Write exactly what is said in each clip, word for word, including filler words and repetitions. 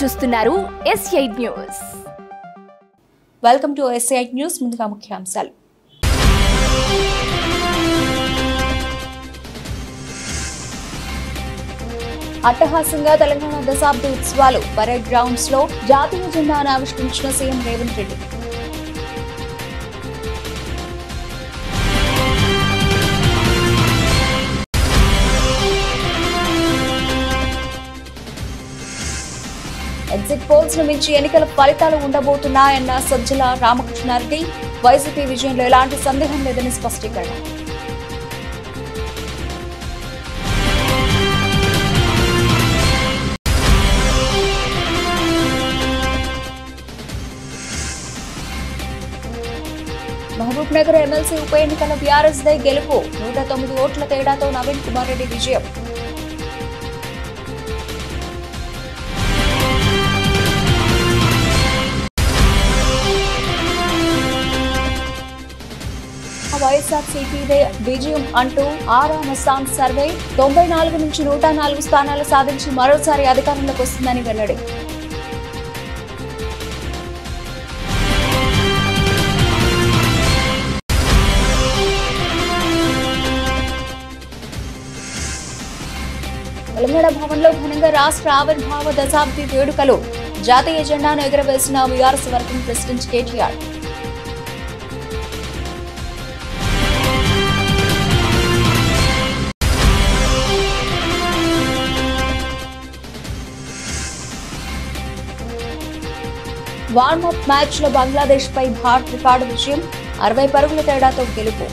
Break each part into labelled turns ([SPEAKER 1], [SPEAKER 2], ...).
[SPEAKER 1] చూస్తున్నారు S eight news.
[SPEAKER 2] Welcome to S eight news. ముందుగా ముఖ్యాంశాలు. అట్టహాసంగా తెలంగాణ దశాబ్ది ఉత్సవాలు. పరేడ్ గ్రౌండ్స్ లో జాతీయ జెండాను ఆవిష్కరించిన CM Revanth Reddy. Exit polls ను మించి ఎన్నికల ఫలితాలు ఉండబోతున్నాయన్న సజ్జల రామకృష్ణారెడ్డి. వైసీపీ విజయంలో ఎలాంటి సందేహం లేదని స్పష్టీకరణ. మహబూబ్ నగర్ ఎమ్మెల్సీ ఉప ఎన్నికల బీఆర్ఎస్ దే గెలుపు. నూట తొమ్మిది ఓట్ల తేడాతో నవీన్ కుమార్ రెడ్డి విజయం. వైఎస్ఆర్సీపీదే విజయం అంటూ ఆరా మస్తాన్ సర్వే. తొంభై నాలుగు నుంచి నూట నాలుగు స్థానాలు సాధించి మరోసారి అధికారంలోకి వస్తుందని వెల్లడి. తెలంగాణ భవన్లో ఘనంగా రాష్ట్ర ఆవిర్భావ దశాబ్ది వేడుకలు. జాతీయ జెండాను ఎగురవేసిన BRS working president KTR. Warm up match లో బంగ్లాదేశ్ పై భారత్ రికార్డు విజయం. అరవై పరుగుల తేడాతో గెలుపు.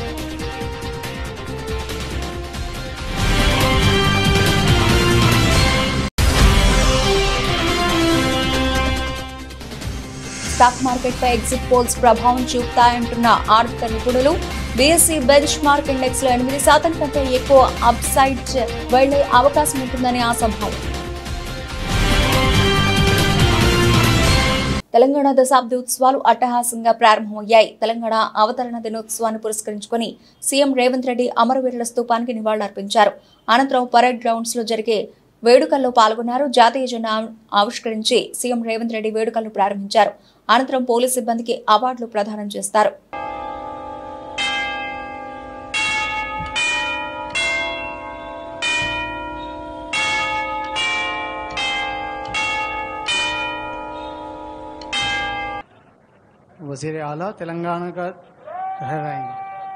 [SPEAKER 2] స్టాక్ మార్కెట్ పై ఎగ్జిట్ పోల్స్ ప్రభావం చూపుతాయంటున్న ఆర్థిక నిపుణులు. బీఎస్సీ బెంచ్ మార్క్ ఇండెక్స్ లో ఎనిమిది శాతం కంటే ఎక్కువ అప్ సైడ్ వెళ్లే అవకాశం ఉంటుందని ఆశాభావం. తెలంగాణ దశాబ్ది ఉత్సవాలు అట్టహాసంగా ప్రారంభమయ్యాయి. తెలంగాణ అవతరణ దినోత్సవాన్ని పురస్కరించుకుని సీఎం రేవంత్ రెడ్డి అమరవీరుల స్తూపానికి నివాళులర్పించారు. అనంతరం పరేడ్ గ్రౌండ్స్ లో జరిగే వేడుకల్లో పాల్గొన్నారు. జాతీయ జెండా ఆవిష్కరించి సీఎం రేవంత్ రెడ్డి వేడుకలను ప్రారంభించారు. అనంతరం పోలీస్ సిబ్బందికి అవార్డులు ప్రదానం చేస్తారు.
[SPEAKER 3] वज़ीर आला तेलंगाना का ठहराएंगे.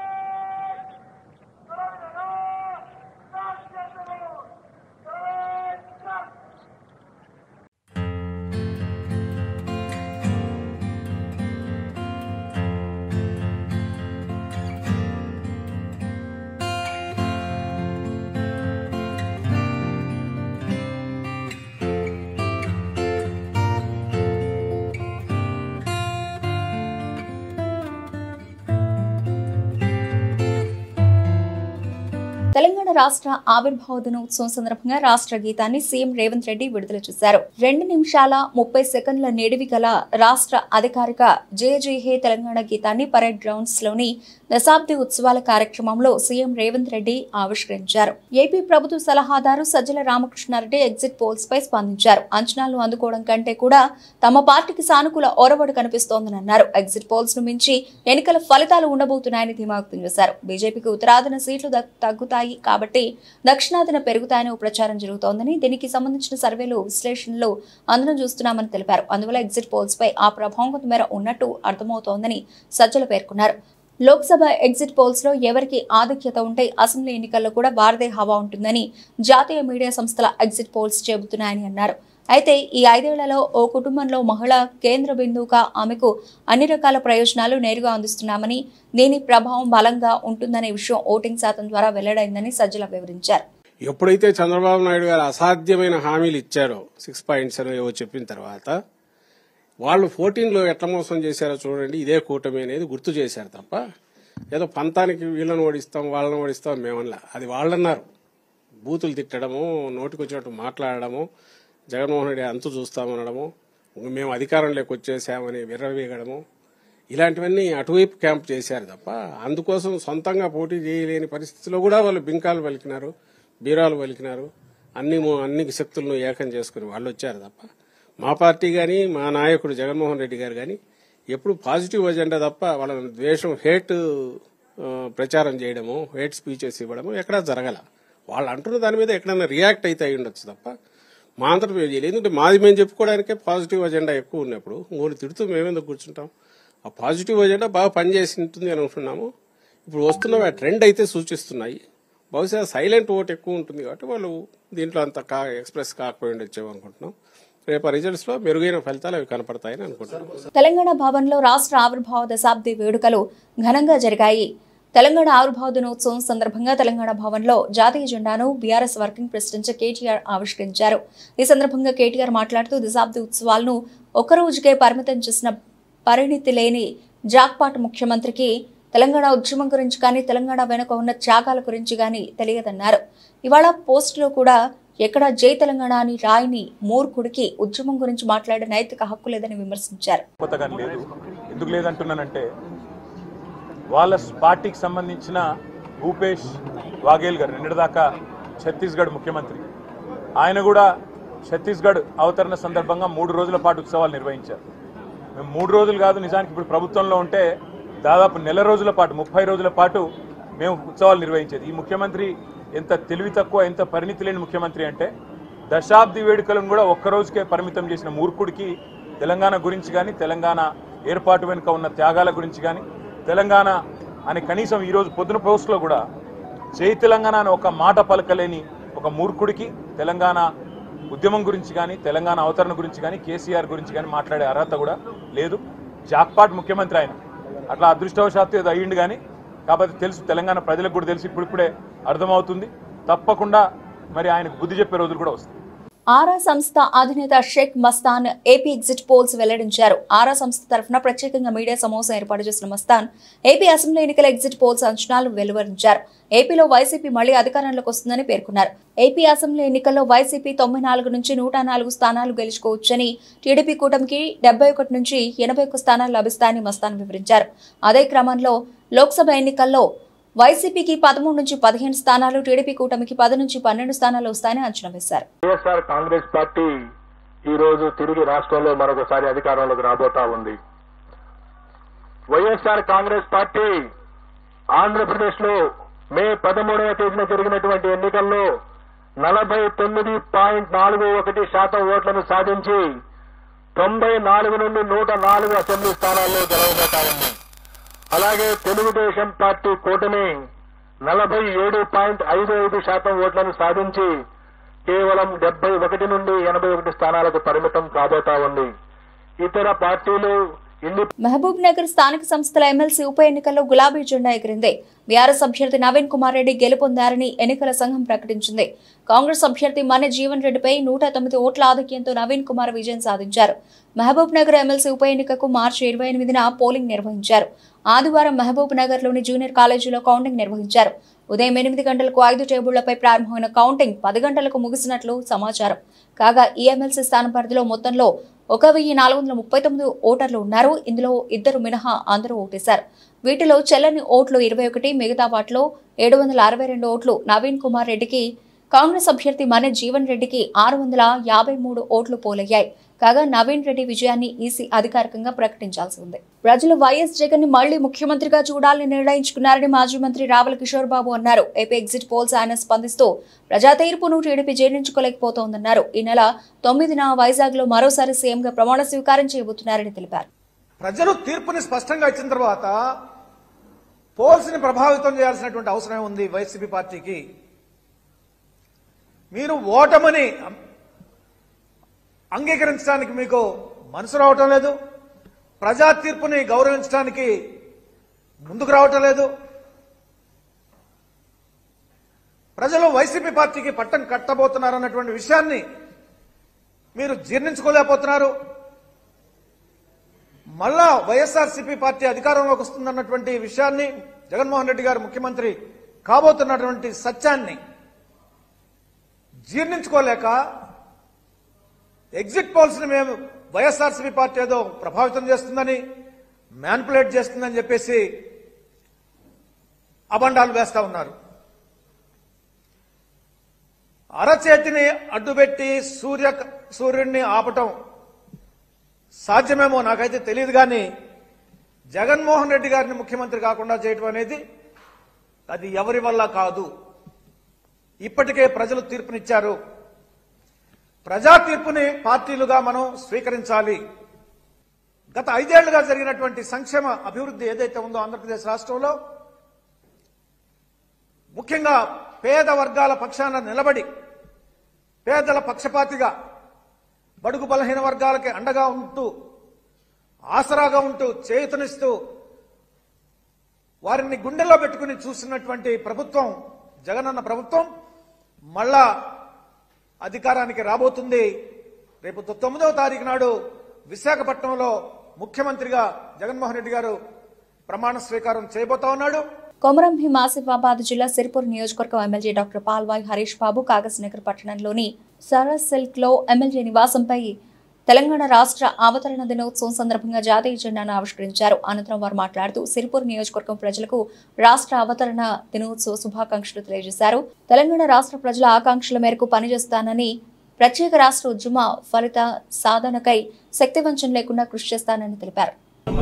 [SPEAKER 2] తెలంగాణ రాష్ట్ర ఆవిర్భావ దినోత్సవం సందర్భంగా రాష్ట్ర గీతాన్ని సీఎం రేవంత్ రెడ్డి విడుదల చేశారు. రెండు నిమిషాల ముప్పై సెకండ్ల నిడివి గల రాష్ట్ర అధికారిక జయ జయ హే తెలంగాణ గీతాన్ని పరేడ్ గ్రౌండ్స్ లోని దశాబ్ది ఉత్సవాల కార్యక్రమంలో సీఎం రేవంత్ రెడ్డి ఆవిష్కరించారు. ఏపీ ప్రభుత్వ సలహాదారు సజ్జల రామకృష్ణారెడ్డి ఎగ్జిట్ పోల్స్ పై స్పందించారు. అంచనాలు అందుకోవడం కంటే కూడా తమ పార్టీకి సానుకూల ఒరవడి కనిపిస్తోందని అన్నారు. ఎగ్జిట్ పోల్స్ ను మించి ఎన్నికల ఫలితాలు ఉండబోతున్నాయని ధీమా వ్యక్తం చేశారు. బీజేపీకి ఉత్తరాదిన సీట్లు తగ్గుతాయి కాబట్టి దక్షిణాదిన పెరుగుతాయని ప్రచారం జరుగుతోందని, దీనికి సంబంధించిన సర్వేలు విశ్లేషణలు అందరం చూస్తున్నామని తెలిపారు. అందువల్ల ఎగ్జిట్ పోల్స్ పై ఆ ప్రభావం కొంతమేర ఉన్నట్టు అర్థమవుతోందని సజ్జల పేర్కొన్నారు. లోక్సభ ఎగ్జిట్ పోల్స్ లో ఎవరికి ఆధిక్యత ఉంటే అసెంబ్లీ ఎన్నికల్లో కూడా వారదే హవా ఉంటుందని జాతీయ మీడియా సంస్థల ఎగ్జిట్ పోల్స్ చెబుతున్నాయని అన్నారు. అయితే ఈ ఐదేళ్లలో ఓ కుటుంబంలో మహిళ కేంద్ర బిందువుగా ఆమెకు అన్ని రకాల ప్రయోజనాలు నేరుగా అందిస్తున్నామని, దీని ప్రభావం బలంగా ఉంటుందనే విషయం ఓటింగ్ శాతం ద్వారా వెల్లడైందని సజ్జల వివరించారు.
[SPEAKER 4] ఎప్పుడైతే చంద్రబాబు నాయుడు గారు అసాధ్యమైన హామీలు ఇచ్చారో సిక్స్ పాయింట్స్ ఏవో చెప్పిన తర్వాత వాళ్ళు ఫోర్టీన్ లో ఎట్లా మోసం చేశారో చూడండి. ఇదే కూటమి అనేది గుర్తు చేశారు తప్ప ఏదో పంతానికి వీళ్ళని ఓడిస్తాం వాళ్ళని ఓడిస్తాం మేమన్నా. అది వాళ్ళన్నారు. బూతులు తిట్టడము, నోటికొచ్చినట్టు మాట్లాడడము, జగన్మోహన్ రెడ్డి అంతు చూస్తామనడము, మేము అధికారంలోకి వచ్చేసామని విర్రవీగడము, ఇలాంటివన్నీ అటువైపు క్యాంప్ చేశారు తప్ప అందుకోసం సొంతంగా పోటీ చేయలేని పరిస్థితిలో కూడా వాళ్ళు బింకాలు పలికినారు, బీరాలు పలికినారు. అన్ని అన్ని శక్తులను ఏకం చేసుకుని వాళ్ళు వచ్చారు తప్ప మా పార్టీ కానీ మా నాయకుడు జగన్మోహన్ రెడ్డి గారు కానీ ఎప్పుడు పాజిటివ్ ఎజెండా తప్ప వాళ్ళ ద్వేషం హేట్ ప్రచారం చేయడము హేట్ స్పీచెస్ ఇవ్వడము ఎక్కడా జరగల. వాళ్ళు అంటున్న దాని మీద ఎక్కడైనా రియాక్ట్ అయితే అయి ఉండొచ్చు తప్ప మా అంతటా మేము చేయలేదు. ఎందుకంటే మాది మేము చెప్పుకోవడానికే పాజిటివ్ ఎజెండా ఎక్కువ ఉన్నప్పుడు ఇంకోటి తిడుతూ మేమెందుకు కూర్చుంటాం. ఆ పాజిటివ్ ఎజెండా బాగా పనిచేసి ఉంటుంది అని అనుకుంటున్నాము. ఇప్పుడు వస్తున్న ట్రెండ్ అయితే సూచిస్తున్నాయి. బహుశా సైలెంట్ ఓట్ ఎక్కువ ఉంటుంది కాబట్టి వాళ్ళు దీంట్లో అంత కా ఎక్స్ప్రెస్ కాకపోయి ఉండొచ్చేమో అనుకుంటున్నాం. రేపు రిజల్ట్స్ లో మెరుగైన ఫలితాలు అవి కనపడతాయని అనుకుంటున్నాం.
[SPEAKER 2] తెలంగాణ భవన్లో రాష్ట్ర ఆవిర్భావ దశాబ్ది వేడుకలు ఘనంగా జరిగాయి. తెలంగాణ ఆవిర్భావ దినోత్సవం సందర్భంగా తెలంగాణ భవన్లో జాతీయ జెండాను బీఆర్ఎస్ వర్కింగ్ ప్రెసిడెంట్ కేటీఆర్ ఆవిష్కరించారు. ఈ సందర్భంగా కేటీఆర్ మాట్లాడుతూ దశాబ్ది ఉత్సవాలను ఒక్కరోజుకే పరిమితం చేసిన పరిణితి లేని జాక్పాట్ ముఖ్యమంత్రికి తెలంగాణ ఉద్యమం గురించి కానీ తెలంగాణ వెనుక ఉన్న త్యాగాల గురించి కానీ తెలియదన్నారు. ఇవాళ పోస్టులో కూడా ఎక్కడ జై తెలంగాణ అని రాయిని మూర్ఖుడికి ఉద్యమం గురించి మాట్లాడే నైతిక హక్కు లేదని విమర్శించారు.
[SPEAKER 5] కొత్తగా లేదు. ఎందుకు లేదంటున్నానంటే వాళ్ళ పార్టీకి సంబంధించిన భూపేష్ వాఘేల్ గారు నిన్నటిదాకా ఛత్తీస్గఢ్ ముఖ్యమంత్రి, ఆయన కూడా ఛత్తీస్గఢ్ అవతరణ సందర్భంగా మూడు రోజుల పాటు ఉత్సవాలు నిర్వహించారు. మేము మూడు రోజులు కాదు, నిజానికి ఇప్పుడు ప్రభుత్వంలో ఉంటే దాదాపు నెల రోజుల పాటు ముప్పై రోజుల పాటు మేము ఉత్సవాలు నిర్వహించేది. ఈ ముఖ్యమంత్రి ఎంత తెలివి తక్కువ, ఎంత పరిణితి లేని ముఖ్యమంత్రి అంటే దశాబ్ది వేడుకలను కూడా ఒక్కరోజుకే పరిమితం చేసిన మూర్ఖుడికి తెలంగాణ గురించి కానీ తెలంగాణ ఏర్పాటు వెనుక ఉన్న త్యాగాల గురించి కానీ తెలంగాణ అని కనీసం ఈరోజు పొద్దున పోస్టులో కూడా జై తెలంగాణ అని ఒక మాట పలకలేని ఒక మూర్ఖుడికి తెలంగాణ ఉద్యమం గురించి కానీ తెలంగాణ అవతరణ గురించి కానీ కేసీఆర్ గురించి కానీ మాట్లాడే అర్హత కూడా లేదు. జాక్పాట్ ముఖ్యమంత్రి ఆయన, అట్లా అదృష్టవశాత్తు ఏదో అయ్యిండు కానీ కాబట్టి తెలుసు, తెలంగాణ ప్రజలకు కూడా తెలుసు, ఇప్పుడిప్పుడే అర్థమవుతుంది. తప్పకుండా మరి ఆయనకు బుద్ధి చెప్పే రోజులు కూడా వస్తాయి.
[SPEAKER 2] ఆరా సంస్థ అధినేత Shaik Mastan AP exit polls వెల్లడించారు. ఆరా సంస్థ తరఫున ప్రత్యేకంగా మీడియా సమావేశం ఏర్పాటు చేసిన మస్తాన్ ఏపీ అసెంబ్లీ ఎన్నికల ఎగ్జిట్ పోల్స్ అంచనాలు వెలువరించారు. ఏపీలో వైసీపీ మళ్లీ అధికారంలోకి వస్తుందని పేర్కొన్నారు. ఏపీ అసెంబ్లీ ఎన్నికల్లో వైసీపీ తొంభై నాలుగు నుంచి నూట నాలుగు స్థానాలు గెలుచుకోవచ్చని, టీడీపీ కూటమికి డెబ్బై ఒకటి నుంచి ఎనభై ఒక్క స్థానాలు లభిస్తాయని మస్తాన్ వివరించారు. అదే క్రమంలో లోక్సభ ఎన్నికల్లో వైసీపీకి పదమూడు నుంచి పదిహేను స్థానాలు, టీడీపీ కూటమికి పది నుంచి పన్నెండు స్థానాలు వస్తాయని అంచనా వేశారు.
[SPEAKER 6] వైఎస్ఆర్ కాంగ్రెస్ పార్టీ ఈ రోజు తిరిగి రాష్ట్రంలో మరొకసారి అధికారంలోకి రాబోతా ఉంది. వైఎస్ఆర్ కాంగ్రెస్ పార్టీ ఆంధ్రప్రదేశ్ లో మే పదమూడవ తేదీన జరిగినటువంటి ఎన్నికల్లో నలభై తొమ్మిది పాయింట్ నాలుగు ఒకటి శాతం ఓట్లను సాధించి తొంభై నాలుగు నుండి నూట నాలుగు అసెంబ్లీ స్థానాల్లో గెలవబోతా ఉంది. అలాగే తెలుగుదేశం పార్టీ కూటమి నలభై ఏడు పాయింట్ ఐదు ఐదు శాతం ఓట్లను సాధించి కేవలం డెబ్బై ఒకటి నుండి ఎనభై ఒకటి స్థానాలకు పరిమితం కాబోతా ఉంది. ఇతర పార్టీలు
[SPEAKER 2] మహబూబ్ నగర్ స్థానిక సంస్థల ఎమ్మెల్సీ ఉప ఎన్నికల్లో గులాబీ జెండా ఎగిరింది. బీఆర్ఎస్ అభ్యర్థి నవీన్ కుమార్ రెడ్డి గెలుపొందారని ఎన్నికల సంఘం ప్రకటించింది. కాంగ్రెస్ అభ్యర్థి మన్నె జీవన్ రెడ్డిపై నూట తొమ్మిది ఓట్ల ఆధిక్యంతో నవీన్ కుమార్ విజయం సాధించారు. మహబూబ్ నగర్ ఎమ్మెల్సీ ఉప ఎన్నికకు మార్చి ఇరవై ఎనిమిదిన పోలింగ్ నిర్వహించారు. ఆదివారం మహబూబ్ నగర్ లోని జూనియర్ కాలేజీలో కౌంటింగ్ నిర్వహించారు. ఉదయం ఎనిమిది గంటలకు ఐదు టేబుళ్లపై ప్రారంభమైన కౌంటింగ్ పది గంటలకు ముగిసినట్లు సమాచారం. కాగా ఈ ఎమ్మెల్సీ స్థాన పరిధిలో మొత్తంలో ఒక వెయ్యి నాలుగు వందల ముప్పై తొమ్మిది ఓటర్లు ఉన్నారు. ఇందులో ఇద్దరు మినహా అందరూ ఓటేశారు. వీటిలో చెల్లని ఓట్లు ఇరవై ఒకటి, మిగతా వాటిలో ఏడు వందల అరవై రెండు ఓట్లు నవీన్ కుమార్ రెడ్డికి, కాంగ్రెస్ అభ్యర్థి మన్నె జీవన్ రెడ్డికి ఆరు వందల యాభై మూడు ఓట్లు పోలయ్యాయి. కాగా నవీన్ రెడ్డి విజయాన్ని ఈసీ అధికారికంగా ప్రకటించాల్సి ఉంది. ప్రజలు వైఎస్ జగన్ ని మళ్లీ ముఖ్యమంత్రిగా చూడాలని నిర్ణయించుకున్నారని మాజీ మంత్రి రావుల కిషోర్ బాబు అన్నారు. ఏపీ ఎగ్జిట్ పోల్స్ ఆయన స్పందిస్తూ ప్రజా తీర్పును టీడీపీ జీర్ణించుకోలేకపోతోందన్నారు. ఈ నెల తొమ్మిదిన వైజాగ్ లో మరోసారి సీఎంగా ప్రమాణ స్వీకారం చేయబోతున్నారని తెలిపారు.
[SPEAKER 7] ప్రజలు తీర్పుని స్పష్టంగా ఇచ్చిన తర్వాత పోల్స్ ని ప్రభావితం చేయాల్సినటువంటి అవసరం ఉంది వైసీపీ పార్టీకి. మీరు ఓటమని అంగీకరించడానికి మీకు మనసు రావటం లేదు, ప్రజా తీర్పుని గౌరవించడానికి ముందుకు రావటం లేదు. ప్రజలు వైసీపీ పార్టీకి పట్టం కట్టబోతున్నారన్నటువంటి విషయాన్ని మీరు జీర్ణించుకోలేకపోతున్నారు. మళ్ళా వైఎస్ఆర్సీపీ పార్టీ అధికారంలోకి వస్తుందన్నటువంటి విషయాన్ని, జగన్మోహన్ రెడ్డి గారు ముఖ్యమంత్రి కాబోతున్నటువంటి సత్యాన్ని జీర్ణించుకోలేక ఎగ్జిట్ పోల్స్ ని మేము వైఎస్ఆర్సీపీ పార్టీ ఏదో ప్రభావితం చేస్తుందని, మ్యానిపులేట్ చేస్తుందని చెప్పేసి అబండాలు వేస్తా ఉన్నారు. అరచేతిని అడ్డుపెట్టి సూర్య సూర్యుడిని ఆపటం సాధ్యమేమో నాకైతే తెలియదు, కానీ జగన్మోహన్ రెడ్డి గారిని ముఖ్యమంత్రి కాకుండా చేయడం అనేది అది ఎవరి వల్ల కాదు. ఇప్పటికే ప్రజలు తీర్పునిచ్చారు. ప్రజా తీర్పుని పార్టీలుగా మనం స్వీకరించాలి. గత ఐదేళ్లుగా జరిగినటువంటి సంక్షేమ అభివృద్ధి ఏదైతే ఉందో ఆంధ్రప్రదేశ్ రాష్ట్రంలో, ముఖ్యంగా పేద వర్గాల పక్షాన నిలబడి పేదల పక్షపాతిగా బడుగు బలహీన వర్గాలకి అండగా ఉంటూ ఆసరాగా ఉంటూ చేయూతనిస్తూ వారిని గుండెల్లో పెట్టుకుని చూసినటువంటి ప్రభుత్వం జగనన్న ప్రభుత్వం మళ్ళా అధికారానికి రాబోతుంది. రేపు తొమ్మిదవ తారీఖు నాడు విశాఖపట్నంలో ముఖ్యమంత్రిగా జగన్మోహన్ రెడ్డి గారు ప్రమాణ స్వీకారం చేయబోతా ఉన్నాడు.
[SPEAKER 2] కొమరం భీం ఆసిఫాబాద్ జిల్లా సిరిపూర్ నియోజకవర్గం ఎమ్మెల్యే డాక్టర్ పాల్వాయి హరీష్ బాబు కాగజ్నగర్ పట్టణంలోని సరస్ సిల్క్ లో ఎమ్మెల్యే నివాసంపై తెలంగాణ రాష్ట్ర అవతరణ దినోత్సవం సందర్భంగా జాతీయ జెండాను ఆవిష్కరించారు. అనంతరం వారు మాట్లాడుతూ సిరిపూర్ నియోజకవర్గం ప్రజలకు రాష్ట్ర అవతరణ దినోత్సవ శుభాకాంక్షలు తెలియజేశారు. తెలంగాణ రాష్ట్ర ప్రజల ఆకాంక్షల మేరకు పనిచేస్తానని, ప్రత్యేక రాష్ట్ర ఉద్యమ ఫలిత సాధనకై శక్తివంచన లేకుండా కృషి చేస్తానని తెలిపారు.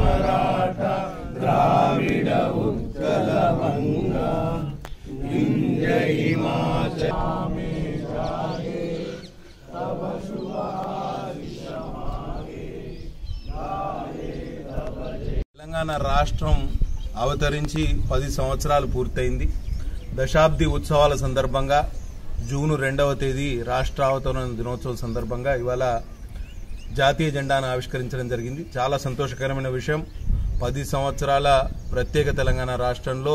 [SPEAKER 8] తెలంగాణ రాష్ట్రం అవతరించి పది సంవత్సరాలు పూర్తయింది. దశాబ్ది ఉత్సవాల సందర్భంగా జూన్ రెండవ తేదీ రాష్ట్ర అవతరణ దినోత్సవం సందర్భంగా ఇవాళ జాతీయ జెండాను ఆవిష్కరించడం జరిగింది. చాలా సంతోషకరమైన విషయం. పది సంవత్సరాల ప్రత్యేక తెలంగాణ రాష్ట్రంలో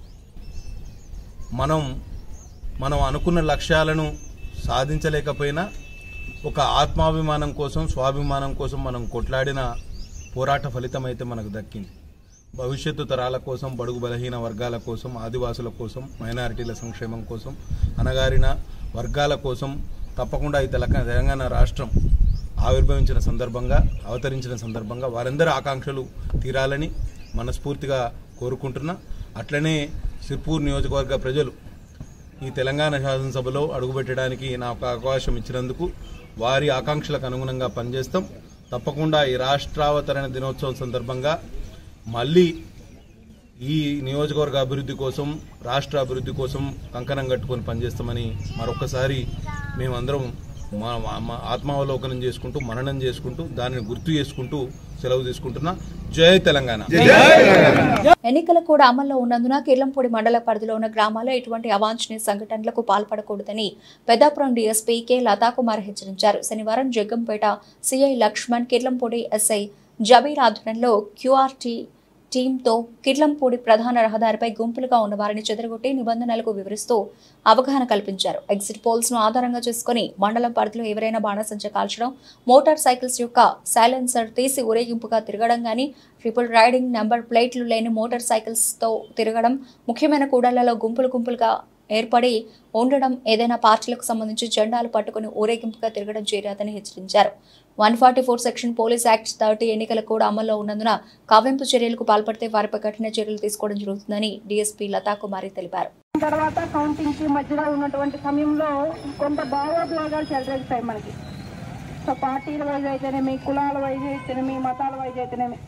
[SPEAKER 8] మనం మనం అనుకున్న లక్ష్యాలను సాధించలేకపోయినా ఒక ఆత్మాభిమానం కోసం, స్వాభిమానం కోసం మనం కొట్లాడిన పోరాట ఫలితం అయితే మనకు దక్కింది. భవిష్యత్తు తరాల కోసం, బడుగు బలహీన వర్గాల కోసం, ఆదివాసుల కోసం, మైనారిటీల సంక్షేమం కోసం, అణగారిన వర్గాల కోసం తప్పకుండా ఈ తెలంగాణ రాష్ట్రం ఆవిర్భవించిన సందర్భంగా, అవతరించిన సందర్భంగా వారందరి ఆకాంక్షలు తీరాలని మనస్ఫూర్తిగా కోరుకుంటున్నా. అట్లనే సిర్పూర్ నియోజకవర్గ ప్రజలు ఈ తెలంగాణ శాసనసభలో అడుగుపెట్టడానికి నాకు అవకాశం ఇచ్చినందుకు వారి ఆకాంక్షలకు అనుగుణంగా పనిచేస్తాం. తప్పకుండా ఈ రాష్ట్రావతరణ దినోత్సవం సందర్భంగా మళ్ళీ ఈ నియోజకవర్గ అభివృద్ధి కోసం, రాష్ట్ర అభివృద్ధి కోసం కంకణం కట్టుకొని పనిచేస్తామని మరొకసారి మేమందరం ఆత్మావలోకనం చేసుకుంటూ, మననం చేసుకుంటూ, దానిని గుర్తు చేసుకుంటూ సెలవు తీసుకుంటున్నా. జై తెలంగాణ.
[SPEAKER 2] ఎన్నికల కూడా అమల్లో ఉన్నందున కిర్లంపూడి మండల పరిధిలో ఉన్న గ్రామాల్లో ఎటువంటి అవాంఛనీయ సంఘటనలకు పాల్పడకూడదని పెద్దాపురం డీఎస్పీ కె లతాకుమార్ హెచ్చరించారు. శనివారం జగ్గంపేట సిఐ లక్ష్మణ్, కిర్లంపూడి ఎస్ఐ జబీర్ ఆధ్వర్యంలో క్యూఆర్టీ టీంతో కిర్లంపూడి ప్రధాన రహదారిపై గుంపులుగా ఉన్న వారిని చెదరగొట్టి నిబంధనలకు వివరిస్తూ అవగాహన కల్పించారు. ఎగ్జిట్ పోల్స్ ను ఆధారంగా చేసుకుని మండలం పరిధిలో ఎవరైనా బాణసంచ కాల్చడం, మోటార్ సైకిల్స్ యొక్క సైలెన్సర్ తీసి ఊరేగింపుగా తిరగడం గానీ, ట్రిపుల్ రైడింగ్ నెంబర్ ప్లేట్లు లేని మోటార్ సైకిల్స్ తో తిరగడం, ముఖ్యమైన కూడళ్లలో గుంపులు గుంపులుగా ఏర్పడి ఉండడం, ఏదైనా పార్టీలకు సంబంధించి జెండాలు పట్టుకుని ఊరేగింపుగా తిరగడం చేయరాదని హెచ్చరించారు. One forty four section police act thirty ఎన్నికల కూడా అమల్లో ఉన్నందున కావింపు చర్యలకు పాల్పడితే వారిపై కఠిన చర్యలు తీసుకోవడం జరుగుతుందని డీఎస్పీ లతాకుమారి తెలిపారు.
[SPEAKER 9] తర్వాత కౌంటింగ్ కి మధ్యలో ఉన్నటువంటి సమయంలో కొంత భావోద్వేగాలు చెలరేగుతాయి మనకి. సో పార్టీల వైజ్ అయితేనేమి, కులాల వైజ్ అయితేనేమి, మతాల వైజ్ అయితేనేమి.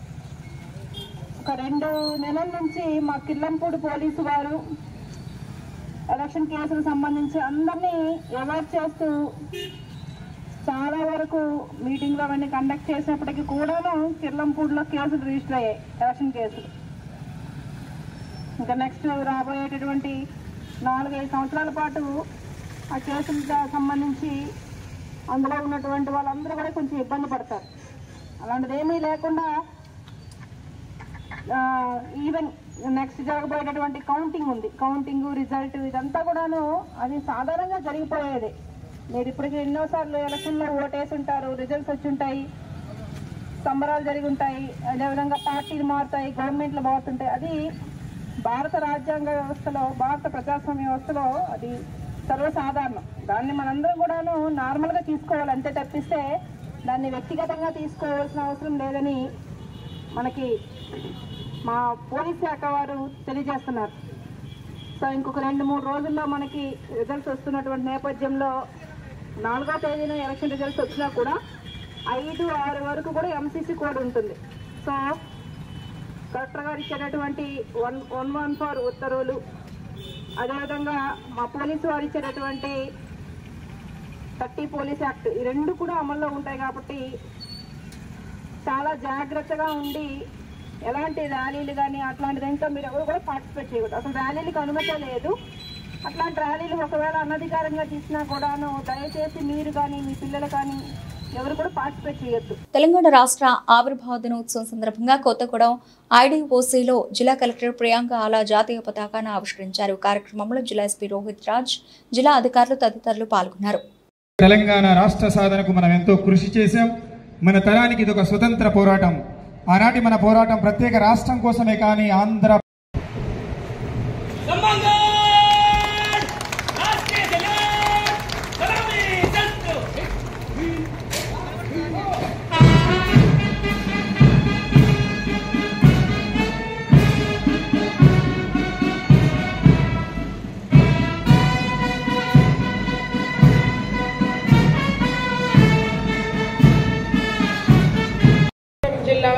[SPEAKER 9] ఒక రెండు నెలల నుంచి మా కిర్లంపూడి పోలీసు వారు ఎలక్షన్ కేసులకు సంబంధించి అందరినీ అవాయిడ్ చేస్తూ చాలా వరకు మీటింగ్లు అవన్నీ కండక్ట్ చేసినప్పటికీ కూడాను కిర్లంపూడిలో కేసులు రిజిస్టర్ అయ్యాయి, ఎలక్షన్ కేసులు. ఇంకా నెక్స్ట్ రాబోయేటటువంటి నాలుగైదు సంవత్సరాల పాటు ఆ కేసులకు సంబంధించి అందులో ఉన్నటువంటి వాళ్ళందరూ కూడా కొంచెం ఇబ్బంది పడతారు. అలాంటిది ఏమీ లేకుండా ఈవెన్ నెక్స్ట్ జరగబోయేటటువంటి కౌంటింగ్ ఉంది, కౌంటింగ్ రిజల్ట్ ఇదంతా కూడాను అది సాధారణంగా జరిగిపోయేది. మీరు ఇప్పటికి ఎన్నోసార్లు ఎలక్షన్లో ఓటేసి ఉంటారు, రిజల్ట్స్ వచ్చి ఉంటాయి, సంబరాలు జరిగి ఉంటాయి, అదేవిధంగా పార్టీలు మారుతాయి, గవర్నమెంట్లు మారుతుంటాయి. అది భారత రాజ్యాంగ వ్యవస్థలో, భారత ప్రజాస్వామ్య వ్యవస్థలో అది సర్వసాధారణం. దాన్ని మనందరం కూడాను నార్మల్గా తీసుకోవాలి, అంతే తప్పిస్తే దాన్ని వ్యక్తిగతంగా తీసుకోవాల్సిన అవసరం లేదని మనకి మా పోలీస్ శాఖ వారు తెలియజేస్తున్నారు. సో ఇంకొక రెండు మూడు రోజుల్లో మనకి రిజల్ట్స్ వస్తున్నటువంటి నేపథ్యంలో నాలుగో తేదీన ఎలక్షన్ రిజల్ట్స్ వచ్చినా కూడా ఐదు ఆరు వరకు కూడా ఎంసీసీ కోడ్ ఉంటుంది. సో కలెక్టర్ గారు ఇచ్చేటటువంటి వన్ వన్ వన్ ఫోర్ ఉత్తర్వులు, అదేవిధంగా మా పోలీసు వారు ఇచ్చేటటువంటి థర్టీ పోలీస్ యాక్ట్, ఈ రెండు కూడా అమల్లో ఉంటాయి. కాబట్టి చాలా జాగ్రత్తగా ఉండి ఎలాంటి ర్యాలీలు కానీ అట్లాంటి దాంట్లో మీరు ఎవరు కూడా పార్టిసిపేట్ చేయకూడదు. అసలు ర్యాలీలకు అనుమతి లేదు. అట్లాంటి ర్యాలీలు ఒకవేళ అనధికారంగా తీసినా కూడాను దయచేసి మీరు కానీ మీ పిల్లలు కానీ ఎవరు కూడా పార్టిసిపేట్ చేయొద్దు.
[SPEAKER 2] తెలంగాణ రాష్ట్ర ఆవిర్భావ దినోత్సవం సందర్భంగా కొత్తగూడెం ఐడీఓసీలో జిల్లా కలెక్టర్ ప్రియాంక ఆలా జాతీయ పతాకాన్ని ఆవిష్కరించారు. కార్యక్రమంలో జిల్లా ఎస్పీ రోహిత్ రాజ్, జిల్లా అధికారులు తదితరులు పాల్గొన్నారు.
[SPEAKER 10] తెలంగాణ రాష్ట్ర సాధనకు మనం ఎంతో కృషి చేశాం. మన తరానికి ఇది ఒక స్వతంత్ర పోరాటం. ఆనాటి మన పోరాటం ప్రత్యేక రాష్ట్రం కోసమే కానీ ఆంధ్ర
[SPEAKER 9] జిల్లా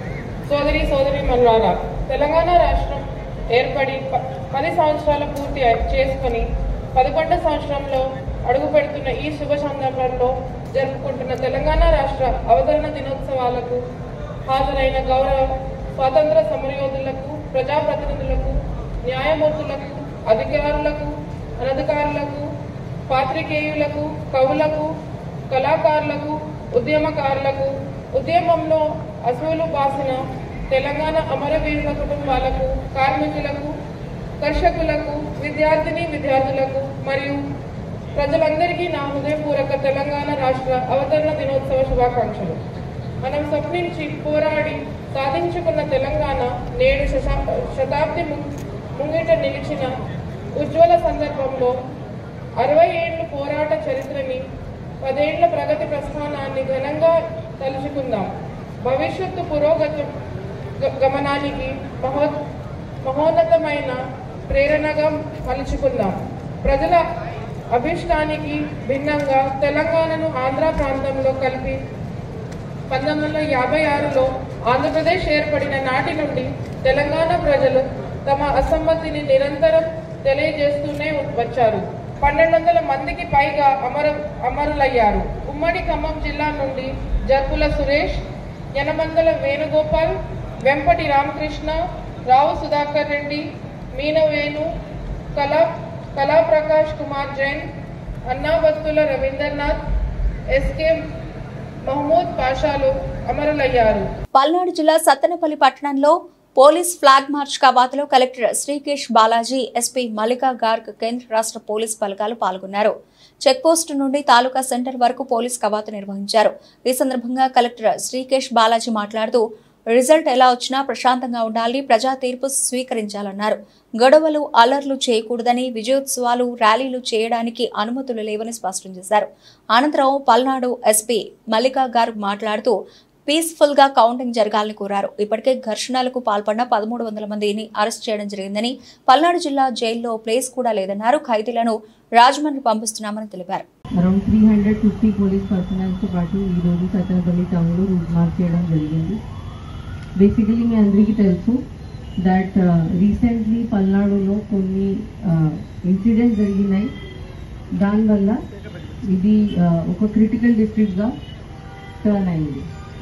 [SPEAKER 9] సోదరి సోదరి మనులారా, తెలంగాణ రాష్ట్రం ఏర్పడి పది సంవత్సరాలు పూర్తి చేసుకుని పదకొండవ సంవత్సరంలో అడుగు పెడుతున్న ఈ శుభ సందర్భంలో జరుపుకుంటున్న తెలంగాణ రాష్ట్ర అవతరణ దినోత్సవాలకు హాజరైన గౌరవ స్వాతంత్ర సమరయోధులకు, ప్రజాప్రతినిధులకు, న్యాయమూర్తులకు, అధికారులకు, అనధికారులకు, పాత్రికేయులకు, కవులకు, కళాకారులకు, ఉద్యమకారులకు, ఉద్యమంలో అసూలు బాసిన తెలంగాణ అమరవీరుల కుటుంబాలకు, కార్మికులకు, కర్షకులకు, విద్యార్థిని విద్యార్థులకు మరియు ప్రజలందరికీ నా హృదయపూర్వక తెలంగాణ రాష్ట్ర అవతరణ దినోత్సవ శుభాకాంక్షలు. మనం స్వప్నించి పోరాడి సాధించుకున్న తెలంగాణ నేడు శతాబ్ది ముంగిట నిలిచిన ఉజ్వల సందర్భంలో అరవై ఏళ్ల పోరాట చరిత్రని, పదేళ్ల ప్రగతి ప్రస్థానాన్ని ఘనంగా తలుచుకుందాం. భవిష్యత్తు పురోగతి గమనానికి మహో మహోన్నతమైన ప్రేరణగా మలుచుకుందాం. ప్రజల అభిష్టానికి భిన్నంగా తెలంగాణను ఆంధ్ర ప్రాంతంలో కలిపి పంతొమ్మిది వందల యాభై ఆరులో ఆంధ్రప్రదేశ్ ఏర్పడిన నాటి నుండి తెలంగాణ ప్రజలు తమ అసమ్మతిని నిరంతరం తెలియజేస్తూనే వచ్చారు. పన్నెండు వందల మందికి పైగా అమర అమరులయ్యారు. ఉమ్మడి ఖమ్మం జిల్లా నుండి జర్పుల సురేష్, యనమందల వేణుగోపాల్, వెంపటి రామకృష్ణ, రావు సుధాకర్ రెడ్డి, మీనవేణు, కళా కళాప్రకాష్ కుమార్ జైన్, అన్నాబత్తుల రవీంద్రనాథ్, ఎస్కే మహమూద్ పాషాలు అమరులయ్యారు.
[SPEAKER 2] పల్నాడు జిల్లా సత్తెనపల్లి పట్టణంలో పోలీస్ ఫ్లాగ్ మార్చ్ కవాతులో కలెక్టర్ శ్రీకేష్ బాలాజీ, ఎస్పీ మల్లికా గార్గ్, కేంద్ర రాష్ట్ర పోలీస్ బలగాలు పాల్గొన్నారు. చెక్పోస్టు నుండి తాలూకా సెంటర్ వరకు పోలీస్ కవాతు నిర్వహించారు. ఈ సందర్భంగా కలెక్టర్ శ్రీకేష్ బాలాజీ మాట్లాడుతూ రిజల్ట్ ఎలా వచ్చినా ప్రశాంతంగా ఉండాలి, ప్రజా తీర్పు స్వీకరించాలన్నారు. గొడవలు, అల్లర్లు చేయకూడదని, విజయోత్సవాలు, ర్యాలీలు చేయడానికి అనుమతులు లేవని స్పష్టం చేశారు. అనంతరం పల్నాడు ఎస్పీ మల్లికా గార్గ్ మాట్లాడుతూ పీస్ఫుల్ గా కౌంటింగ్ జరగాలని కోరారు. ఇప్పటికే ఘర్షణలకు పాల్పడిన పదమూడు వందల మందిని అరెస్ట్ చేయడం జరిగిందని, పల్నాడు జిల్లా జైల్లో ప్లేస్ కూడా లేదన్నారు. ఖైదీలను రాజమండ్రి పంపిస్తున్నామని తెలిపారు.
[SPEAKER 11] Around three hundred fifty police personnel తో పాటు ఈ రోజు సత్తెనపల్లి టౌన్ లో రూట్ మార్చ్ చేయడం జరిగింది. బేసికలీ మీ అందరికీ తెలుసు దట్ రీసెంట్లీ పల్నాడులో కొన్ని ఇన్సిడెంట్స్ జరిగినాయి. దానివల్ల ఇది ఒక క్రిటికల్ డిస్ట్రిక్ట్ గా టర్న్ అయింది.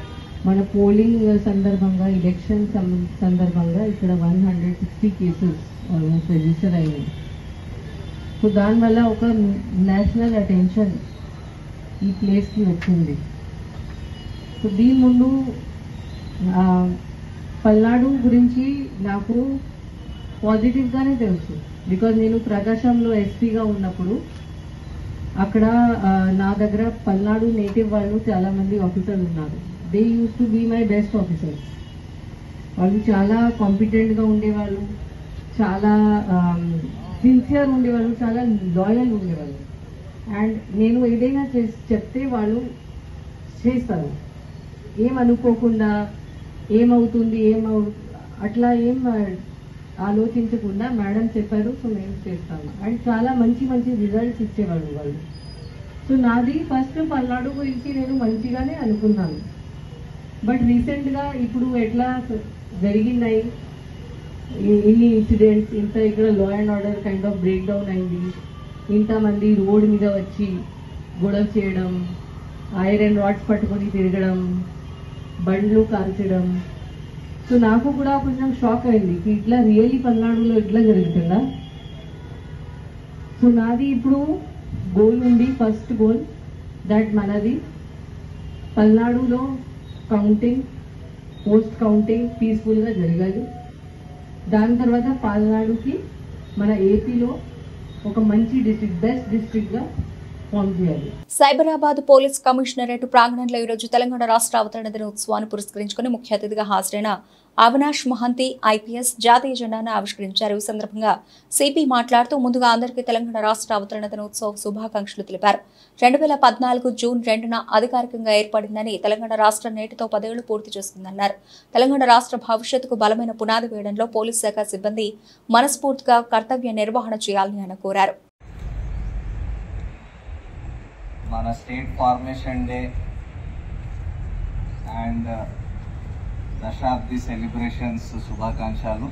[SPEAKER 11] మన పోలింగ్ సందర్భంగా, ఎలక్షన్ సందర్భంగా ఇక్కడ one hundred sixty cases almost register అయినాయి. సో దానివల్ల ఒక నేషనల్ అటెన్షన్ ఈ ప్లేస్కి వచ్చింది. సో దీని ముందు పల్నాడు గురించి నాకు పాజిటివ్గానే తెలుసు. బికాజ్ నేను ప్రకాశంలో ఎస్పీగా ఉన్నప్పుడు అక్కడ నా దగ్గర పల్నాడు నేటివ్ వాళ్ళు చాలామంది ఆఫీసర్లు ఉన్నారు. They use to be my best officers. వాళ్ళు చాలా కాంపిటెంట్గా ఉండేవాళ్ళు, చాలా సిన్సియర్ ఉండేవాళ్ళు, చాలా లాయల్ ఉండేవాళ్ళు. అండ్ నేను ఏదైనా చెప్తే వాళ్ళు చేస్తారు, ఏమనుకోకుండా ఏమవుతుంది ఏమవు అట్లా ఏం ఆలోచించకుండా మేడం చెప్పారు సో మేము చేస్తాము. అండ్ చాలా మంచి మంచి రిజల్ట్స్ ఇచ్చేవాళ్ళు వాళ్ళు. సో నాది ఫస్ట్ పల్నాడు గురించి నేను మంచిగానే అనుకున్నాను. బట్ రీసెంట్గా ఇప్పుడు ఎట్లా జరిగినాయి ఇన్ని ఇన్సిడెంట్స్, ఇంత ఇక్కడ law and order kind of break down అయింది, ఇంతమంది రోడ్ మీద వచ్చి గొడవ చేయడం, ఐరన్ రాడ్స్ పట్టుకొని తిరగడం, బండ్లు కాల్చడం. సో నాకు కూడా కొంచెం షాక్ అయింది ఇట్లా రియల్లీ పల్నాడులో ఇట్లా జరుగుతుందా. సో నాది ఇప్పుడు గోల్ ఉంది, ఫస్ట్ గోల్ దట్ మనది పల్నాడులో కౌంటింగ్ పోస్ట్ కౌంటింగ్ పీస్ఫుల్గా జరగాలి. దాని తర్వాత పల్నాడుకి మన ఏపీలో ఒక మంచి డిస్ట్రిక్ట్, బెస్ట్ డిస్ట్రిక్ట్గా ఫామ్ చేయాలి.
[SPEAKER 2] సైబరాబాద్ పోలీస్ కమిషనరేట్ ప్రాంగణంలో ఈరోజు తెలంగాణ రాష్ట్ర అవతరణ దినోత్సవాన్ని పురస్కరించుకుని ముఖ్య అతిథిగా హాజరైన అవినాష్ మహంతి ఐపీఎస్ జాతీయ జెండాను ఆవిష్కరించారు. ఈ సందర్భంగా సిపి మాట్లాడుతూ ముందుగా అందరికీ తెలంగాణ రాష్ట్ర అవతరణ దినోత్సవ శుభాకాంక్షలు తెలిపారు. రెండు వేల పద్నాలుగు జూన్ రెండున అధికారికంగా ఏర్పడిందని, తెలంగాణ రాష్ట్రం నేటితో పదేళ్లు పూర్తి చేస్తుందన్నారు. తెలంగాణ రాష్ట్ర భవిష్యత్తుకు బలమైన పునాది వేయడంలో పోలీస్ శాఖ సిబ్బంది మనస్ఫూర్తిగా కర్తవ్య నిర్వహణ చేయాలని ఆయన కోరారు.
[SPEAKER 12] మన స్టేట్ ఫార్మేషన్ డే అండ్ దశాబ్ది సెలబ్రేషన్స్ శుభాకాంక్షలు.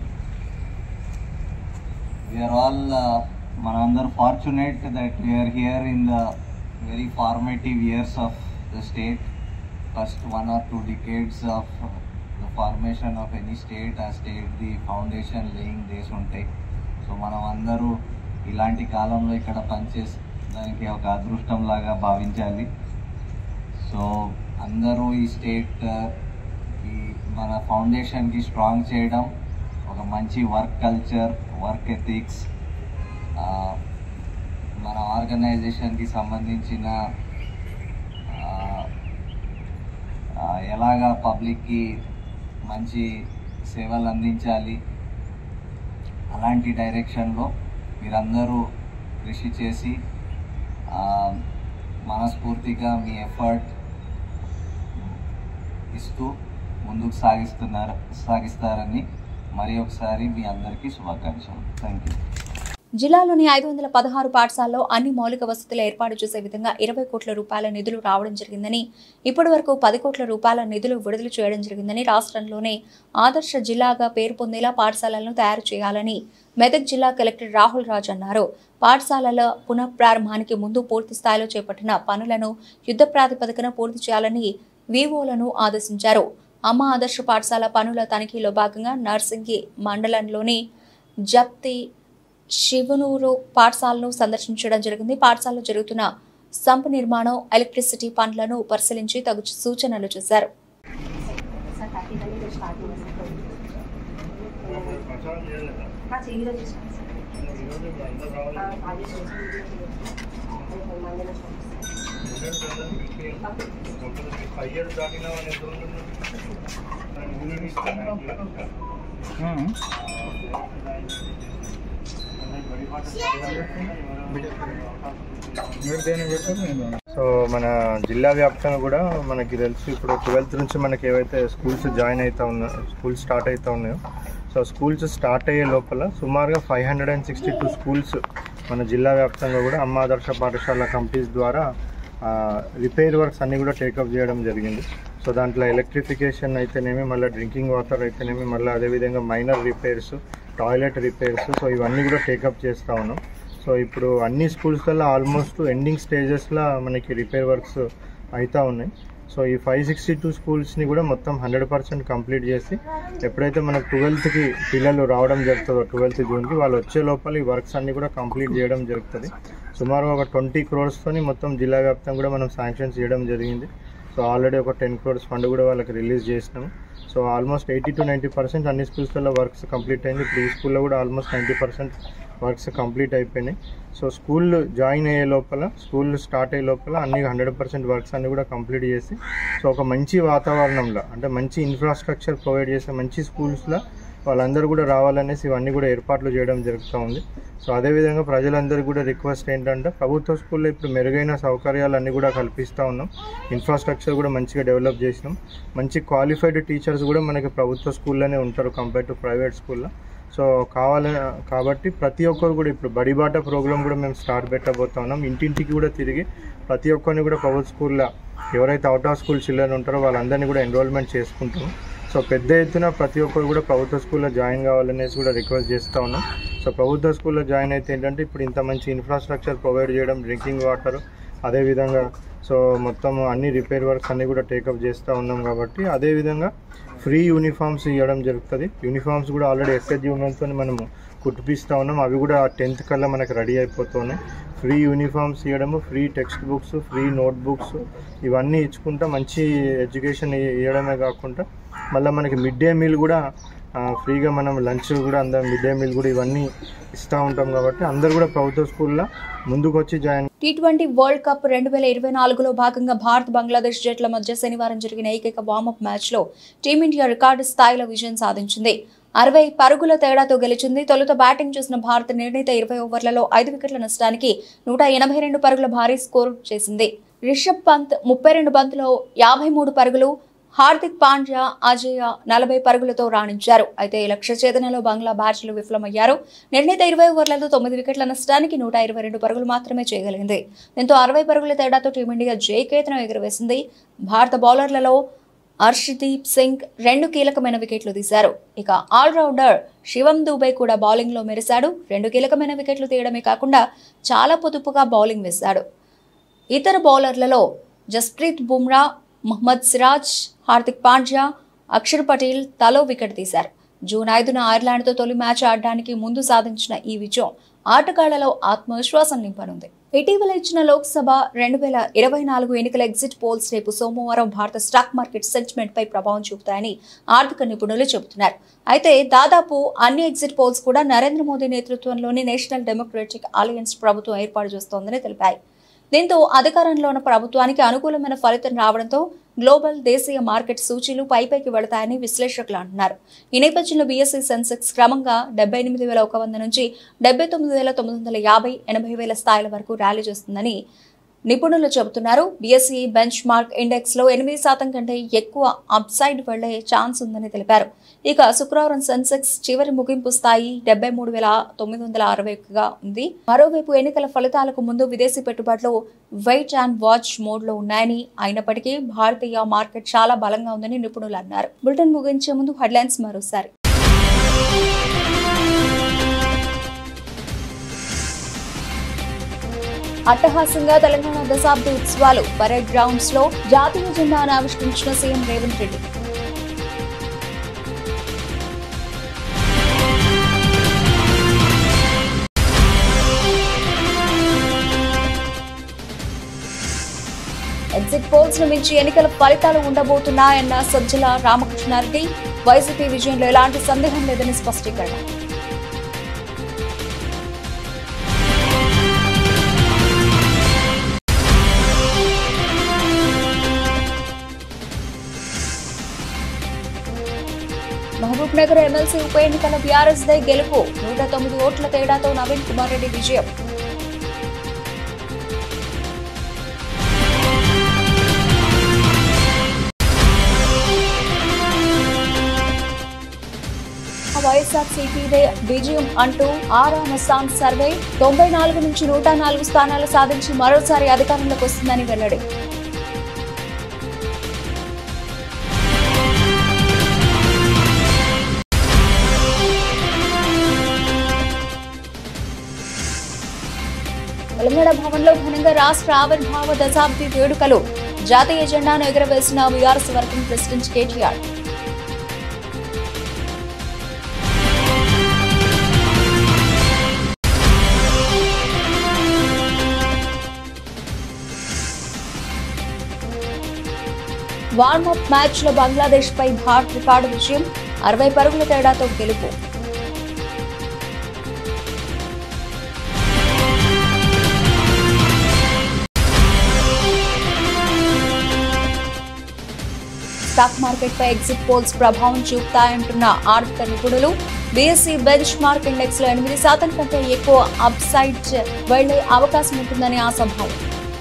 [SPEAKER 12] వీఆర్ ఆల్ మనందరూ fortunate that we are here in the very formative years of the state. First one or two decades of the formation of any state, ఆ state the foundation laying days ఉంటాయి. So మనం అందరూ ఇలాంటి కాలంలో ఇక్కడ పనిచేసి దానికి ఒక అదృష్టం లాగా భావించాలి. సో అందరూ ఈ స్టేట్ ఈ మన ఫౌండేషన్కి స్ట్రాంగ్ చేయడం, ఒక మంచి వర్క్ కల్చర్, వర్క్ ఎథిక్స్, మన ఆర్గనైజేషన్కి సంబంధించిన ఎలాగా పబ్లిక్కి మంచి సేవలు అందించాలి, అలాంటి డైరెక్షన్లో మీరందరూ కృషి చేసి మనస్ఫూర్తిగా మీ ఎఫర్ట్ ఇస్తూ ముందుకు సాగిస్తున్నారు సాగిస్తారని మరి ఒకసారి మీ అందరికీ శుభాకాంక్షలు. Thank you.
[SPEAKER 2] జిల్లాలోని ఐదు వందల పదహారు పాఠశాలలో అన్ని మౌలిక వసతులు ఏర్పాటు చేసే విధంగా ఇరవై కోట్ల రూపాయల నిధులు రావడం జరిగిందని, ఇప్పటి వరకు పది కోట్ల రూపాయల నిధులు విడుదల చేయడం జరిగిందని, రాష్ట్రంలోనే ఆదర్శ జిల్లాగా పేరు పొందేలా పాఠశాలలను తయారు చేయాలని మెదక్ జిల్లా కలెక్టర్ రాహుల్ రాజ్ అన్నారు. పాఠశాలల పునఃప్రారంభానికి ముందు పూర్తి స్థాయిలో చేపట్టిన పనులను యుద్ధ ప్రాతిపదికన పూర్తి చేయాలని వివోలను ఆదేశించారు. అమ్మ ఆదర్శ పాఠశాల పనుల తనిఖీలో భాగంగా నర్సింగి మండలంలోని జప్తి శివనూరు పాఠశాలను సందర్శించడం జరిగింది. పాఠశాలలో జరుగుతున్న సంప్ నిర్మాణం, ఎలక్ట్రిసిటీ పనులను పరిశీలించి తగు సూచనలు చేశారు.
[SPEAKER 13] సో మన జిల్లా వ్యాప్తంగా కూడా మనకి తెలుసు ఇప్పుడు ట్వెల్త్ నుంచి మనకి ఏవైతే స్కూల్స్ జాయిన్ అవుతా ఉన్నాయో, స్కూల్స్ స్టార్ట్ అవుతా ఉన్నాయో, సో స్కూల్స్ స్టార్ట్ అయ్యే లోపల సుమారుగా five hundred and sixty two schools మన జిల్లా వ్యాప్తంగా కూడా అమ్మ ఆదర్శ పాఠశాల కంపెనీస్ ద్వారా రిపేర్ వర్క్స్ అన్నీ కూడా టేకప్ చేయడం జరిగింది. సో దాంట్లో ఎలక్ట్రిఫికేషన్ అయితేనేమి, మళ్ళీ డ్రింకింగ్ వాటర్ అయితేనేమి, మళ్ళీ అదేవిధంగా minor repairs, toilet repairs, so ఇవన్నీ కూడా టేకప్ చేస్తూ ఉన్నాం. సో ఇప్పుడు అన్ని స్కూల్స్లలో ఆల్మోస్ట్ ఎండింగ్ స్టేజెస్లో మనకి రిపేర్ వర్క్స్ అవుతూ ఉన్నాయి. సో ఈ ఫైవ్ సిక్స్టీ టూ స్కూల్స్ని కూడా మొత్తం హండ్రెడ్ పర్సెంట్ కంప్లీట్ చేసి ఎప్పుడైతే మనకు ట్వెల్త్కి పిల్లలు రావడం జరుగుతుందో, ట్వెల్త్ జూన్కి వాళ్ళు వచ్చే లోపల ఈ వర్క్స్ అన్నీ కూడా కంప్లీట్ చేయడం జరుగుతుంది. సుమారు ఒక ట్వంటీ క్రోర్స్తోని మొత్తం జిల్లా వ్యాప్తంగా కూడా మనం శాంక్షన్ చేయడం జరిగింది. సో ఆల్రెడీ ఒక టెన్ క్రోర్స్ ఫండ్ కూడా వాళ్ళకి రిలీజ్ చేసినాము. So almost eighty to ninety percent అన్ని స్కూల్స్లలో వర్క్స్ కంప్లీట్ అయింది. ఇప్పుడు ఈ స్కూల్లో కూడా almost ninety percent works complete అయిపోయినాయి. సో స్కూల్ జాయిన్ అయ్యే లోపల, స్కూల్ స్టార్ట్ అయ్యే లోపల అన్ని హండ్రెడ్ పర్సెంట్ వర్క్స్ అన్ని కూడా కంప్లీట్ చేసి, సో ఒక మంచి వాతావరణంలో, అంటే మంచి ఇన్ఫ్రాస్ట్రక్చర్ ప్రొవైడ్ చేసే మంచి స్కూల్స్లో వాళ్ళందరూ కూడా రావాలనేసి ఇవన్నీ కూడా ఏర్పాట్లు చేయడం జరుగుతూ ఉంది. సో అదేవిధంగా ప్రజలందరికీ కూడా రిక్వెస్ట్ ఏంటంటే, ప్రభుత్వ స్కూల్లో ఇప్పుడు మెరుగైన సౌకర్యాలన్నీ కూడా కల్పిస్తూ ఉన్నాం, ఇన్ఫ్రాస్ట్రక్చర్ కూడా మంచిగా డెవలప్ చేసినాం, మంచి క్వాలిఫైడ్ టీచర్స్ కూడా మనకి ప్రభుత్వ స్కూల్లోనే ఉంటారు కంపేర్ టు ప్రైవేట్ స్కూల్లో. సో కావాలి కాబట్టి ప్రతి ఒక్కరు కూడా ఇప్పుడు బడిబాట ప్రోగ్రామ్ కూడా మేము స్టార్ట్ పెట్టబోతా ఉన్నాం. ఇంటింటికి కూడా తిరిగి ప్రతి ఒక్కరిని కూడా ప్రభుత్వ స్కూల్లో ఎవరైతే అవుట్ ఆఫ్ స్కూల్ చిల్డ్రన్ ఉంటారో వాళ్ళందరినీ కూడా ఎన్రోల్మెంట్ చేసుకుంటాం. సో పెద్ద ఎత్తున ప్రతి ఒక్కరు కూడా ప్రభుత్వ స్కూల్లో జాయిన్ కావాలనేసి కూడా రిక్వెస్ట్ చేస్తూ ఉన్నాం. సో ప్రభుత్వ స్కూల్లో జాయిన్ అయితే ఏంటంటే ఇప్పుడు ఇంత మంచి ఇన్ఫ్రాస్ట్రక్చర్ ప్రొవైడ్ చేయడం, డ్రింకింగ్ వాటర్, అదేవిధంగా సో మొత్తం అన్ని రిపేర్ వర్క్స్ అన్నీ కూడా టేకప్ చేస్తూ ఉన్నాం కాబట్టి అదేవిధంగా ఫ్రీ యూనిఫామ్స్ ఇవ్వడం జరుగుతుంది. యూనిఫామ్స్ కూడా ఆల్రెడీ ఎస్హెచ్జి ఉమెన్తో మనము కుట్టిపిస్తూ ఉన్నాం. అవి కూడా టెన్త్ కల్లా మనకు రెడీ అయిపోతున్నాయి. ఫ్రీ యూనిఫామ్స్ ఇవ్వడము, free textbooks, free notebooks ఇవన్నీ ఇచ్చుకుంటా మంచి ఎడ్యుకేషన్ ఇవ్వడమే కాకుండా మళ్ళీ మనకి మిడ్ డే మీల్ కూడా ఫ్రీగా మనం లంచ్ కూడా అందరం మిడ్ డే మీల్ కూడా ఇవన్నీ ఇస్తూ ఉంటాం కాబట్టి అందరు కూడా ప్రభుత్వ స్కూల్లో ముందుకు వచ్చి join.
[SPEAKER 2] T twenty world cup రెండు వేల ఇరవై నాలుగులో భాగంగా భారత్ బంగ్లాదేశ్ జట్ల మధ్య శనివారం జరిగిన ఏకైక వార్మప్ మ్యాచ్లో టీమిండియా రికార్డు స్థాయిలో విజయం సాధించింది. అరవై పరుగుల తేడాతో గెలిచింది. తొలుత బ్యాటింగ్ చేసిన భారత్ నిర్ణీత ఇరవై ఓవర్లలో ఐదు వికెట్ల నష్టానికి నూట ఎనభై రెండు పరుగుల భారీ స్కోరు చేసింది. రిషబ్ పంత్ ముప్పై రెండు బంతుల్లో యాభై మూడు పరుగులు, హార్దిక్ పాండ్యా, అజయ్ నలభై పరుగులతో రాణించారు. అయితే లక్ష్య ఛేదనలో బంగ్లా బ్యాట్స్లు విఫలమయ్యారు. నిర్ణీత ఇరవై ఓవర్లలో తొమ్మిది వికెట్ల నష్టానికి నూట ఇరవై రెండు పరుగులు మాత్రమే చేయగలిగింది. దీంతో అరవై పరుగుల తేడాతో టీమిండియా జయకేతనం ఎగురవేసింది. భారత బౌలర్లలో హర్షదీప్ సింగ్ రెండు కీలకమైన వికెట్లు తీశారు. ఇక ఆల్రౌండర్ శివం దూబే కూడా బౌలింగ్ లో మెరిశాడు. రెండు కీలకమైన వికెట్లు తీయడమే కాకుండా చాలా పొదుపుగా బౌలింగ్ వేశాడు. ఇతర బౌలర్లలో జస్ప్రీత్ బుమ్రా, మహ్మద్ సిరాజ్, హార్దిక్ పాండ్యా, అక్షర్ పటేల్ తలో వికెట్ తీశారు. జూన్ ఐదున ఐర్లాండ్తో తొలి మ్యాచ్ ఆడడానికి ముందు సాధించిన ఈ విజయం ఆటగాళ్లలో ఆత్మవిశ్వాసం నింపనుంది. ఇటీవల ఇచ్చిన లోక్సభ రెండు వేల ఇరవై నాలుగు ఎన్నికల ఎగ్జిట్ పోల్స్ రేపు సోమవారం భారత స్టాక్ మార్కెట్ సెంటిమెంట్ పై ప్రభావం చూపుతాయని ఆర్థిక నిపుణులు చెబుతున్నారు. అయితే దాదాపు అన్ని ఎగ్జిట్ పోల్స్ కూడా నరేంద్ర మోదీ నేతృత్వంలోని నేషనల్ డెమోక్రటిక్ అలయన్స్ ప్రభుత్వం ఏర్పాటు చేస్తోందని తెలిపాయి. దీంతో అధికారంలో ఉన్న ప్రభుత్వానికి అనుకూలమైన ఫలితం రావడంతో గ్లోబల్, దేశీయ మార్కెట్ సూచీలు పైపైకి వెళతాయని విశ్లేషకులు అంటున్నారు. ఈ నేపథ్యంలో బీఎస్ఈ సెన్సెక్స్ క్రమంగా డెబ్బై ఎనిమిది వేల ఒక వంద నుంచి డెబ్బై తొమ్మిది వేల తొమ్మిది వందల యాభై ఎనభై వేల స్థాయిల వరకు ర్యాలీ చేస్తుందని నిపుణులు చెబుతున్నారు. బీఎస్ఈ బెంచ్ మార్క్ ఇండెక్స్ లో ఎనిమిది శాతం కంటే ఎక్కువ అప్సైడ్ వెళ్లే ఛాన్స్ ఉందని తెలిపారు. ఇక శుక్రవారం సెన్సెక్స్ చివరి ముగింపు స్థాయి డెబ్బై మూడు వేల తొమ్మిది వందల అరవై గా ఉంది. మరోవైపు ఎన్నికల ఫలితాలకు ముందు విదేశీ పెట్టుబడులు వెయిట్ అండ్ వాచ్ మోడ్ లో ఉన్నాయని, అయినప్పటికీ భారతీయ మార్కెట్ చాలా బలంగా ఉందని నిపుణులు అన్నారు. బులెటిన్ ముగించే ముందు హెడ్లైన్స్ మరోసారి. అట్టహాసంగా తెలంగాణ దశాబ్ది ఉత్సవాలు, పరేడ్ గ్రౌండ్స్ లో జాతీయ జెండాను ఆవిష్కరించిన CM Revanth Reddy. Exit polls ను మించి ఎన్నికల ఫలితాలు ఉండబోతున్నాయన్న సజ్జల రామకృష్ణారెడ్డి. వైసీపీ విజయంలో ఎలాంటి సందేహం లేదని స్పష్టీకరణ. మహబూబ్ నగర్ ఎమ్మెల్సీ ఉప ఎన్నికల బీఆర్ఎస్ దే గెలుపు. నూట తొమ్మిది ఓట్ల తేడాతో నవీన్ కుమార్ రెడ్డి విజయం. వైఎస్ఆర్సీపీదే విజయం అంటూ ఆరా మసాన్ సర్వే తొంభై నాలుగు నుంచి నూట నాలుగు స్థానాలు సాధించి మరోసారి అధికారంలోకి వస్తుందని వెల్లడి. తెలంగాణ భవన్లో ఘనంగా రాష్ట్ర ఆవిర్భావ దశాబ్ది వేడుకలు. జాతీయ జెండాను ఎగురవేసిన BRS working president KTR. Warm up match లో బంగ్లాదేశ్ పై భారత్ రికార్డు విజయం. అరవై పరుగుల తేడాతో గెలుపు. స్టాక్ మార్కెట్ పై ఎగ్జిట్ పోల్స్ ప్రభావం చూపుతాయంటున్న ఆర్థిక నిపుణులు. బీఎస్ఈ బెంచ్ మార్క్ ఇండెక్స్ లో ఎనిమిది శాతం కంటే ఎక్కువ అప్ సైడ్ వెళ్లే అవకాశం ఉంటుందని ఆశాభావం.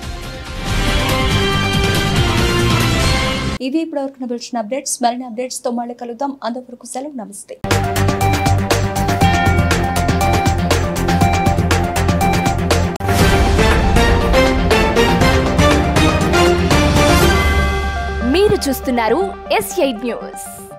[SPEAKER 2] ఇవి ఇప్పటివరకు పిలిచిన అప్డేట్స్. మరిన్ని అప్డేట్స్ తో మళ్ళీ కలుద్దాం. అంతవరకు సెలవు. నమస్తే.
[SPEAKER 1] మీరు చూస్తున్నారు ఎస్ ఎయిట్ న్యూస్.